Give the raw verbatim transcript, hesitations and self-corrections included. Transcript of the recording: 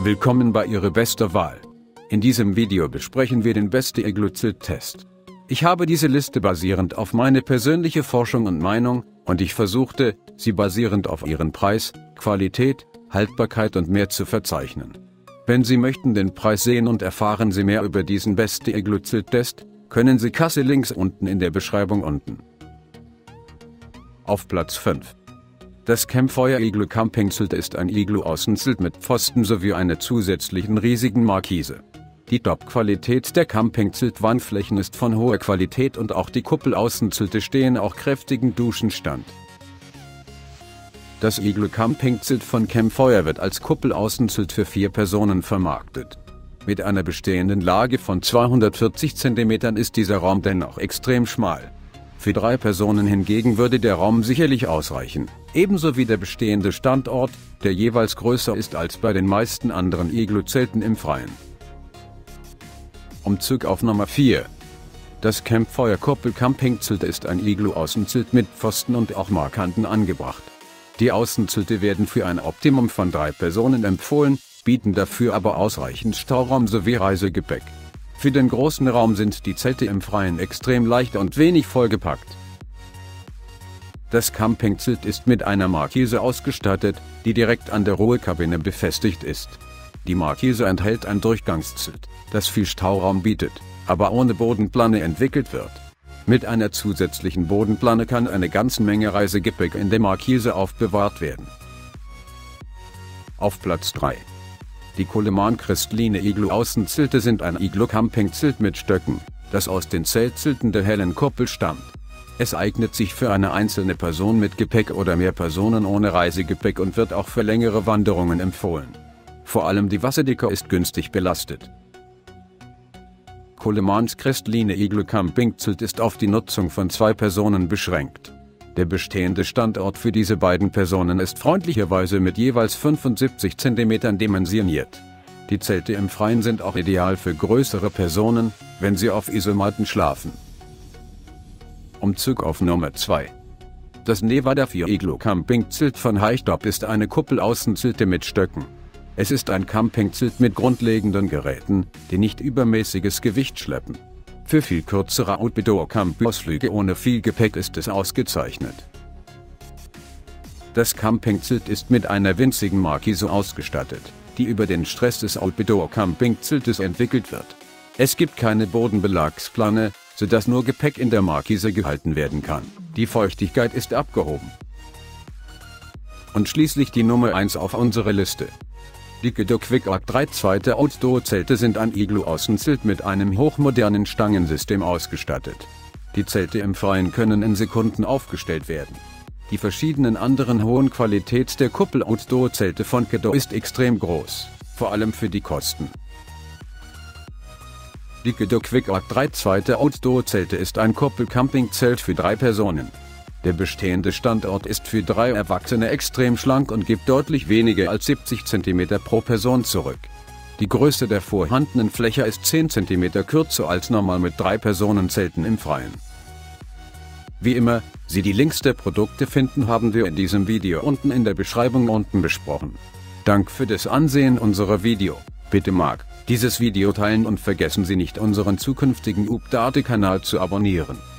Willkommen bei Ihrer bester Wahl. In diesem Video besprechen wir den beste Igloo-Zelt-Test. Ich habe diese Liste basierend auf meine persönliche Forschung und Meinung, und ich versuchte, sie basierend auf ihren Preis, Qualität, Haltbarkeit und mehr zu verzeichnen. Wenn Sie möchten den Preis sehen und erfahren Sie mehr über diesen beste Igloo-Zelt-Test, können Sie Kasse Links unten in der Beschreibung unten. Auf Platz fünf. Das Campfire Igloo Camping Zelt ist ein Igloo-Außenzelt mit Pfosten sowie einer zusätzlichen riesigen Markise. Die Top-Qualität der Campingzelt-Wandflächen ist von hoher Qualität und auch die Kuppel-Außenzelte stehen auch kräftigen Duschen stand. Das Igloo Camping Zelt von Campfire wird als Kuppel-Außenzelt für vier Personen vermarktet. Mit einer bestehenden Lage von zweihundertvierzig Zentimetern ist dieser Raum dennoch extrem schmal. Für drei Personen hingegen würde der Raum sicherlich ausreichen, ebenso wie der bestehende Standort, der jeweils größer ist als bei den meisten anderen Igloo-Zelten im Freien. Umzug auf Nummer vier. Das Campfire Kuppel Camping Zelt ist ein Igloo-Außenzelt mit Pfosten und auch Markanten angebracht. Die Außenzelte werden für ein Optimum von drei Personen empfohlen, bieten dafür aber ausreichend Stauraum sowie Reisegepäck. Für den großen Raum sind die Zelte im Freien extrem leicht und wenig vollgepackt. Das Campingzelt ist mit einer Markise ausgestattet, die direkt an der Ruhekabine befestigt ist. Die Markise enthält ein Durchgangszelt, das viel Stauraum bietet, aber ohne Bodenplane entwickelt wird. Mit einer zusätzlichen Bodenplane kann eine ganze Menge Reisegepäck in der Markise aufbewahrt werden. Auf Platz drei. Die Coleman Crystalline Igloo Außenzelte sind ein Igloo Campingzelt mit Stöcken, das aus den Zeltzelten der hellen Kuppel stammt. Es eignet sich für eine einzelne Person mit Gepäck oder mehr Personen ohne Reisegepäck und wird auch für längere Wanderungen empfohlen. Vor allem die Wasserdicke ist günstig belastet. Colemans Crystalline Igloo Campingzelt ist auf die Nutzung von zwei Personen beschränkt. Der bestehende Standort für diese beiden Personen ist freundlicherweise mit jeweils fünfundsiebzig Zentimetern dimensioniert. Die Zelte im Freien sind auch ideal für größere Personen, wenn sie auf Isomatten schlafen. Umzug auf Nummer zwei. Das Nevada vier Igloo Campingzelt von Hightop ist eine Kuppel-Außenzelte mit Stöcken. Es ist ein Campingzelt mit grundlegenden Geräten, die nicht übermäßiges Gewicht schleppen. Für viel kürzere Outdoor-Camp-Ausflüge ohne viel Gepäck ist es ausgezeichnet. Das Campingzelt ist mit einer winzigen Markise ausgestattet, die über den Stress des Outdoor-Campingzeltes entwickelt wird. Es gibt keine Bodenbelagsplane, sodass nur Gepäck in der Markise gehalten werden kann. Die Feuchtigkeit ist abgehoben. Und schließlich die Nummer eins auf unserer Liste. Die Igloo QuickArk drei zweite Outdoor-Zelte sind ein Igloo-Außenzelt mit einem hochmodernen Stangensystem ausgestattet. Die Zelte im Freien können in Sekunden aufgestellt werden. Die verschiedenen anderen hohen Qualität der Kuppel-Outdoor-Zelte von Igloo ist extrem groß, vor allem für die Kosten. Die Igloo QuickArk drei zweite Outdoor-Zelte ist ein Kuppel-Campingzelt für drei Personen. Der bestehende Standort ist für drei Erwachsene extrem schlank und gibt deutlich weniger als siebzig Zentimeter pro Person zurück. Die Größe der vorhandenen Fläche ist zehn Zentimeter kürzer als normal mit drei Personenzelten im Freien. Wie immer, Sie die Links der Produkte finden, haben wir in diesem Video unten in der Beschreibung unten besprochen. Dank für das Ansehen unserer Video. Bitte mag dieses Video teilen und vergessen Sie nicht unseren zukünftigen Update-Kanal zu abonnieren.